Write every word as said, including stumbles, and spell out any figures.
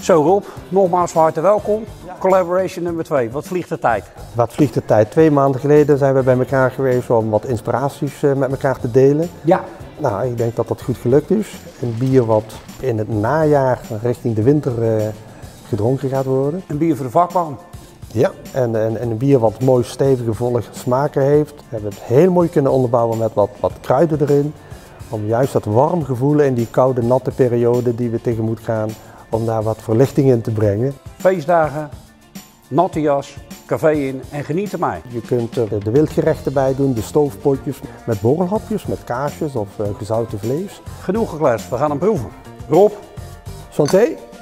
Zo Rob, nogmaals van harte welkom. Collaboration nummer twee, wat vliegt de tijd? Wat vliegt de tijd? Twee maanden geleden zijn we bij elkaar geweest om wat inspiraties met elkaar te delen. Ja. Nou, ik denk dat dat goed gelukt is. Een bier wat in het najaar richting de winter uh, gedronken gaat worden. Een bier voor de vakman. Ja, en, en, en een bier wat mooi stevige, volle smaken heeft. We hebben het heel mooi kunnen onderbouwen met wat, wat kruiden erin. Om juist dat warm gevoel in die koude, natte periode die we tegemoet gaan, om daar wat verlichting in te brengen. Feestdagen, natte jas, café in en geniet ermee. Je kunt er de wildgerechten bij doen, de stoofpotjes met borrelhapjes, met kaasjes of uh, gezouten vlees. Genoeg gekletst, we gaan hem proeven. Rob. Santé!